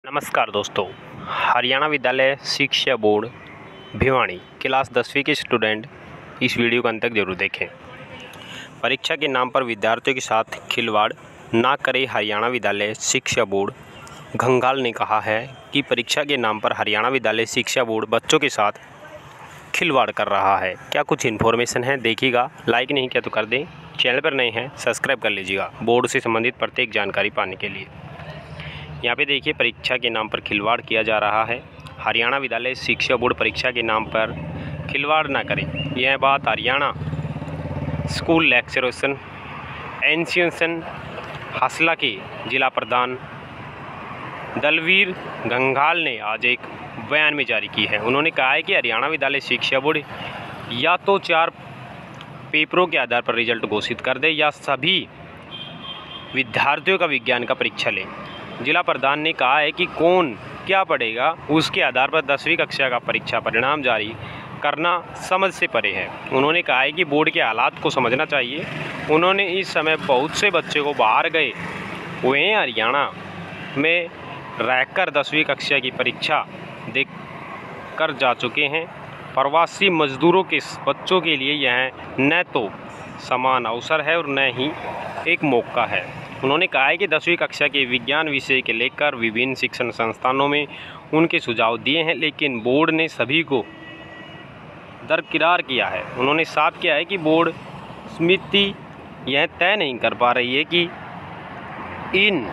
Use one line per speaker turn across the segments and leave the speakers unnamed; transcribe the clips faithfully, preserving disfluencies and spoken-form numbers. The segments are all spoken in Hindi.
नमस्कार दोस्तों, हरियाणा विद्यालय शिक्षा बोर्ड भिवानी क्लास दसवीं के स्टूडेंट इस वीडियो को अंत तक जरूर देखें। परीक्षा के नाम पर विद्यार्थियों के साथ खिलवाड़ ना करे। हरियाणा विद्यालय शिक्षा बोर्ड घंघाल ने कहा है कि परीक्षा के नाम पर हरियाणा विद्यालय शिक्षा बोर्ड बच्चों के साथ खिलवाड़ कर रहा है। क्या कुछ इन्फॉर्मेशन है, देखिएगा। लाइक नहीं किया तो कर दें, चैनल पर नए हैं सब्सक्राइब कर लीजिएगा बोर्ड से संबंधित प्रत्येक जानकारी पाने के लिए। यहाँ पे देखिए, परीक्षा के नाम पर खिलवाड़ किया जा रहा है। हरियाणा विद्यालय शिक्षा बोर्ड परीक्षा के नाम पर खिलवाड़ ना करे, यह बात हरियाणा स्कूल एसोसिएशन एसोसिएशन हासला के जिला प्रधान दलवीर घंघाल ने आज एक बयान में जारी की है। उन्होंने कहा है कि हरियाणा विद्यालय शिक्षा बोर्ड या तो चार पेपरों के आधार पर रिजल्ट घोषित कर दे या सभी विद्यार्थियों का विज्ञान का परीक्षा ले। जिला प्रधान ने कहा है कि कौन क्या पढ़ेगा उसके आधार पर दसवीं कक्षा का परीक्षा परिणाम जारी करना समझ से परे है। उन्होंने कहा है कि बोर्ड के हालात को समझना चाहिए। उन्होंने इस समय बहुत से बच्चे को बाहर गए हुए हैं, हरियाणा में रहकर दसवीं कक्षा की परीक्षा देख कर जा चुके हैं। प्रवासी मजदूरों के बच्चों के लिए यह न तो समान अवसर है और न ही एक मौका है। उन्होंने कहा है कि दसवीं कक्षा के विज्ञान विषय के लेकर विभिन्न शिक्षण संस्थानों में उनके सुझाव दिए हैं, लेकिन बोर्ड ने सभी को दरकिरार किया है। उन्होंने साफ किया है कि बोर्ड समिति यह तय नहीं कर पा रही है कि इन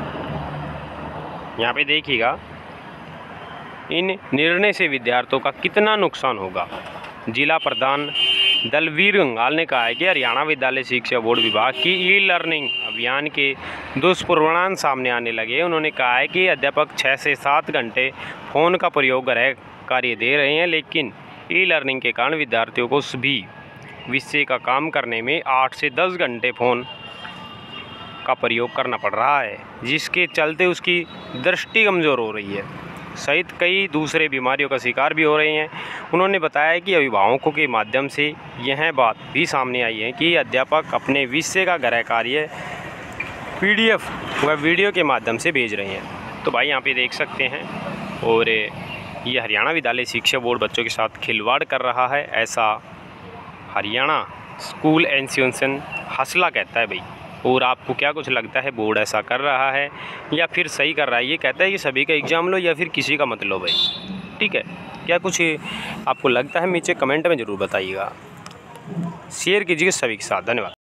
यहाँ पे देखिएगा इन निर्णय से विद्यार्थियों का कितना नुकसान होगा। जिला प्रधान दलवीर घंघाल ने कहा है कि हरियाणा विद्यालय शिक्षा बोर्ड विभाग की ई लर्निंग अभियान के दुष्परिणाम सामने आने लगे। उन्होंने कहा है कि अध्यापक छः से सात घंटे फ़ोन का प्रयोग गृह कार्य दे रहे हैं, लेकिन ई लर्निंग के कारण विद्यार्थियों को सभी विषय का काम करने में आठ से दस घंटे फ़ोन का प्रयोग करना पड़ रहा है, जिसके चलते उसकी दृष्टि कमज़ोर हो रही है सहित कई दूसरे बीमारियों का शिकार भी हो रहे हैं। उन्होंने बताया कि अभिभावकों के माध्यम से यह बात भी सामने आई है कि अध्यापक अपने विषय का गृह कार्य पीडीएफ व वीडियो के माध्यम से भेज रहे हैं। तो भाई यहाँ पे देख सकते हैं, और ये हरियाणा विद्यालय शिक्षा बोर्ड बच्चों के साथ खिलवाड़ कर रहा है, ऐसा हरियाणा स्कूल एसोसिएशन हासला कहता है भाई। और आपको क्या कुछ लगता है, बोर्ड ऐसा कर रहा है या फिर सही कर रहा है? ये कहता है कि सभी का एग्ज़ाम लो या फिर किसी का मत लो भाई, ठीक है। क्या कुछ आपको लगता है नीचे कमेंट में ज़रूर बताइएगा। शेयर कीजिए सभी के साथ। धन्यवाद।